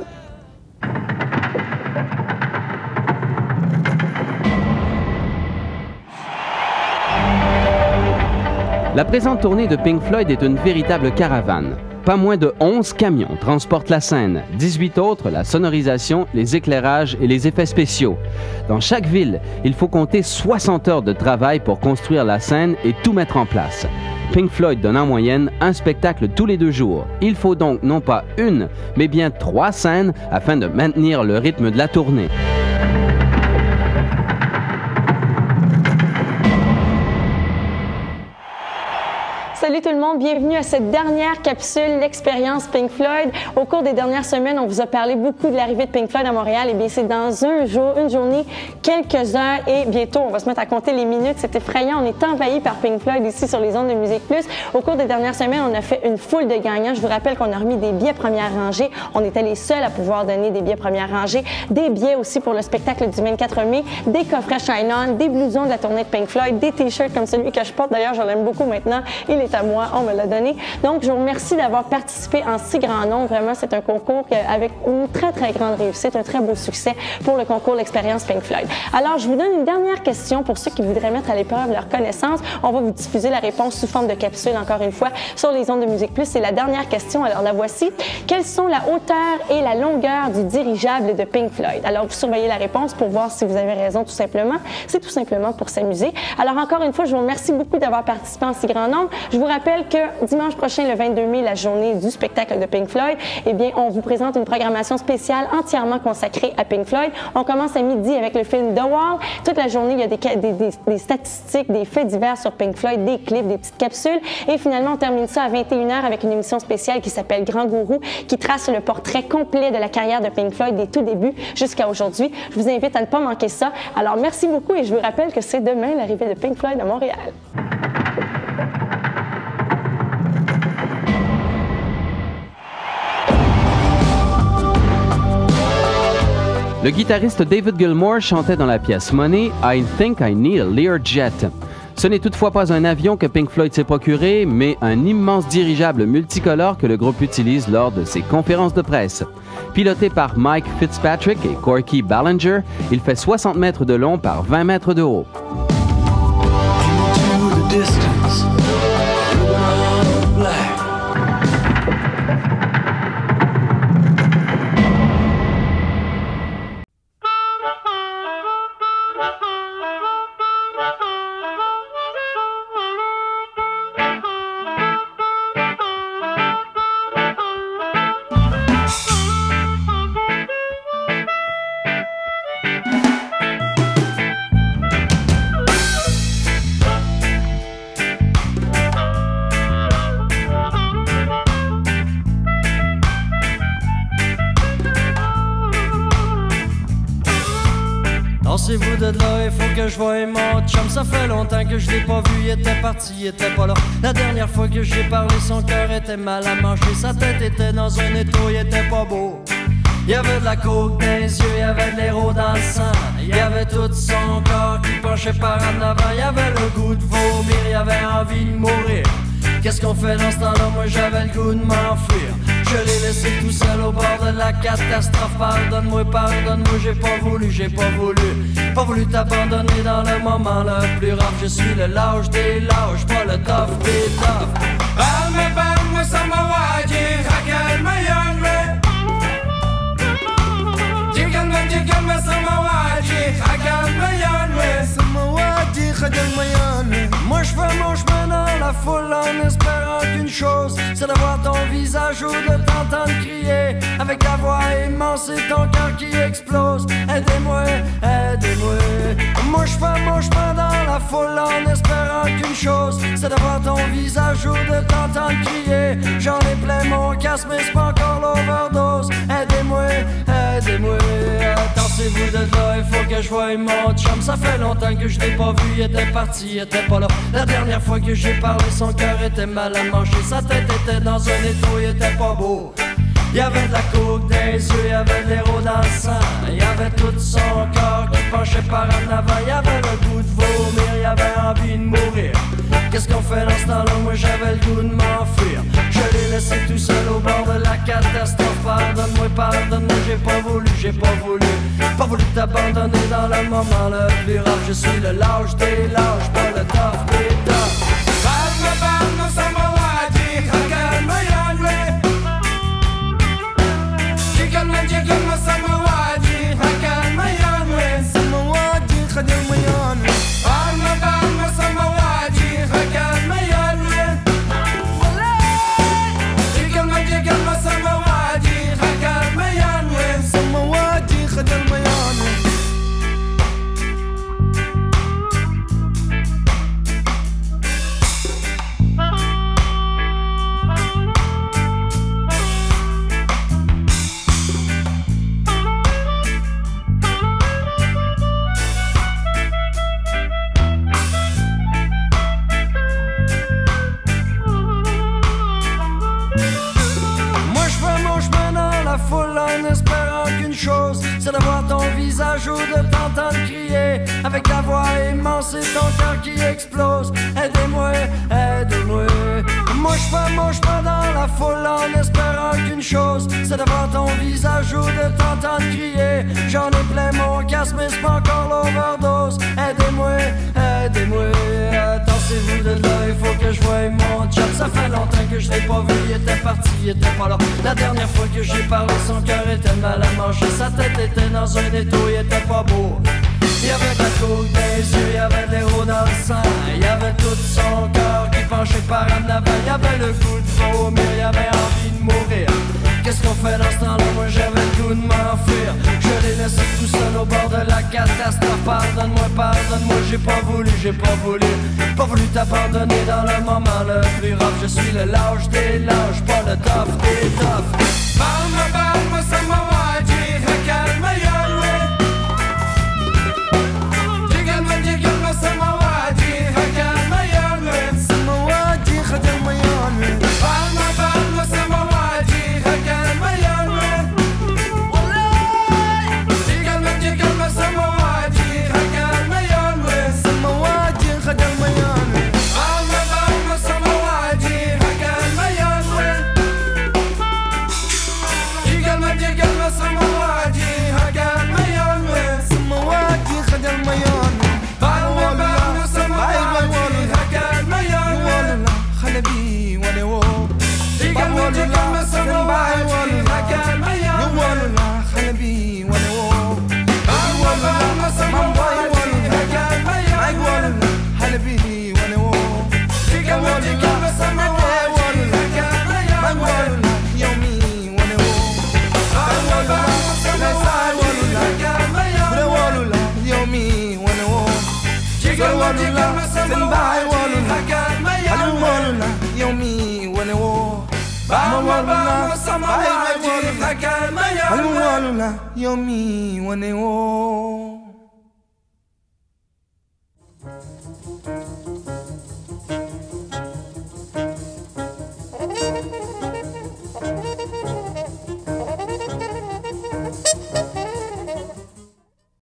La présente tournée de Pink Floyd est une véritable caravane. Pas moins de 11 camions transportent la scène, 18 autres la sonorisation, les éclairages et les effets spéciaux. Dans chaque ville, il faut compter 60 heures de travail pour construire la scène et tout mettre en place. Pink Floyd donne en moyenne un spectacle tous les 2 jours. Il faut donc non pas 1, mais bien 3 scènes afin de maintenir le rythme de la tournée. Salut tout le monde, bienvenue à cette dernière capsule, l'expérience Pink Floyd. Au cours des dernières semaines, on vous a parlé beaucoup de l'arrivée de Pink Floyd à Montréal. Et bien, c'est dans un jour, une journée, quelques heures et bientôt, on va se mettre à compter les minutes. C'est effrayant, on est envahi par Pink Floyd ici sur les ondes de Musique Plus. Au cours des dernières semaines, on a fait une foule de gagnants. Je vous rappelle qu'on a remis des billets première rangée. On était les seuls à pouvoir donner des billets première rangée. Des billets aussi pour le spectacle du 24 mai, des coffrets Shine-On, des blousons de la tournée de Pink Floyd, des t-shirts comme celui que je porte. D'ailleurs, je l'aime beaucoup maintenant. Il est à moi, on me l'a donné. Donc, je vous remercie d'avoir participé en si grand nombre. Vraiment, c'est un concours avec une très, très grande réussite, un très beau succès pour le concours L'Expérience Pink Floyd. Alors, je vous donne une dernière question pour ceux qui voudraient mettre à l'épreuve leur connaissance. On va vous diffuser la réponse sous forme de capsule, encore une fois, sur les ondes de Musique Plus. C'est la dernière question, alors la voici. Quelles sont la hauteur et la longueur du dirigeable de Pink Floyd? Alors, vous surveillez la réponse pour voir si vous avez raison, tout simplement. C'est tout simplement pour s'amuser. Alors, encore une fois, je vous remercie beaucoup d'avoir participé en si grand nombre. Je vous rappelle que dimanche prochain, le 22 mai, la journée du spectacle de Pink Floyd, eh bien, on vous présente une programmation spéciale entièrement consacrée à Pink Floyd. On commence à midi avec le film The Wall. Toute la journée, il y a des statistiques, des faits divers sur Pink Floyd, des clips, des petites capsules. Et finalement, on termine ça à 21h avec une émission spéciale qui s'appelle Grand Gourou, qui trace le portrait complet de la carrière de Pink Floyd des tout débuts jusqu'à aujourd'hui. Je vous invite à ne pas manquer ça. Alors, merci beaucoup et je vous rappelle que c'est demain l'arrivée de Pink Floyd à Montréal. Le guitariste David Gilmour chantait dans la pièce Money « I think I need a Learjet ». Ce n'est toutefois pas un avion que Pink Floyd s'est procuré, mais un immense dirigeable multicolore que le groupe utilise lors de ses conférences de presse. Piloté par Mike Fitzpatrick et Corky Ballinger, il fait 60 mètres de long par 20 mètres de haut. Dansez-vous de là, il faut que je voie mon chum. Ça fait longtemps que je l'ai pas vu, il était parti, il était pas là. La dernière fois que j'ai parlé, son cœur était mal à manger. Sa tête était dans un étau, il était pas beau. Il y avait de la coke dans les yeux, il y avait de l'héros dans le sang. Il y avait tout son corps qui penchait par en avant. Il y avait le goût de vomir, il y avait envie de mourir. Qu'est-ce qu'on fait dans ce temps-là? Moi j'avais le goût de m'enfuir. Je l'ai laissé tout seul au bord de la catastrophe. Pardonne-moi, pardonne-moi, j'ai pas voulu t'abandonner dans le moment le plus rare. Je suis le lâche des lâches, pas le tough des tough. Balme, samawaji, hakal mayangre. Jigalme, samawaji, hakal mayangre. Samawaji, hakal mayangre. Moi je fais mon chemin dans la foule en espérant qu'une chose, c'est d'avoir ton visage ou de t'entendre crier avec ta voix immense et ton cœur qui explose. Aidez-moi, aidez-moi. Moi je fais mon chemin dans la foule en espérant qu'une chose, c'est d'avoir ton visage ou de t'entendre crier. J'en ai plein mon casque mais c'est pas encore l'overdose. Aidez-moi, aidez-moi. Dansez-vous de là, il faut que je voie mon chum. Ça fait longtemps que je l'ai pas vu, il était parti, il était pas là. La dernière fois que j'ai parlé, son cœur était mal à manger. Sa tête était dans un étau, il était pas beau. Il y avait de la coke dans les yeux, il y avait de l'héros dans le sang. Il y avait tout son corps qui penchait par en avant. Il y avait le goût de vomir, il y avait envie de mourir. Qu'est-ce qu'on fait dans ce temps-là? Moi j'avais le goût de m'enfuir. Je l'ai laissé tout seul au bord de la catastrophe. Pardonne-moi, pardonne-moi, j'ai pas voulu t'abandonner dans le moment le plus rare. Je suis le lâche des lâches, pas le tough des toughs. Balme, samawaji, hakal mayangre. Jigalme, samawaji, hakal mayangre. Samawaji, hakal mayangre. Balme, samawaji, hakal mayangre. Jigalme, samawaji, hakal mayangre. Samawaji, hakal mayangre. c'est de voir ton visage ou de t'entendre crier avec ta voix immense et ton cœur qui explose. Aidez-moi, aidez-moi. Moi je pas dans la foule en espérant qu'une chose, c'est de voir ton visage ou de t'entendre crier. J'en ai plein mon casque mais c'est pas encore l'overdose. Aidez-moi, aidez-moi. Tassez-vous de là, il faut que je voie mon chat. Ça fait longtemps que je l'ai pas vu, il était parti, il était pas là. La dernière fois que j'ai parlé, son cœur était mal à manger. Sa tête était dans un étau, il était pas beau. Il y avait de la coke dans les yeux, il y avait de l'héros dans le sang. Il y avait tout son corps qui penchait par en avant. Il y avait le goût de vomir, il y avait envie de mourir. Qu'est-ce qu'on fait dans ce temps-là? Moi j'avais le goût de m'enfuir. Je l'ai laissé tout seul au bord de la catastrophe. Pardonne-moi, pardonne-moi, j'ai pas voulu t'abandonner dans le moment le plus rough. Je suis le lâche des lâches, pas le tough des toughs. Parle-moi, ça m'a dit, calme, y'a yomi wane wo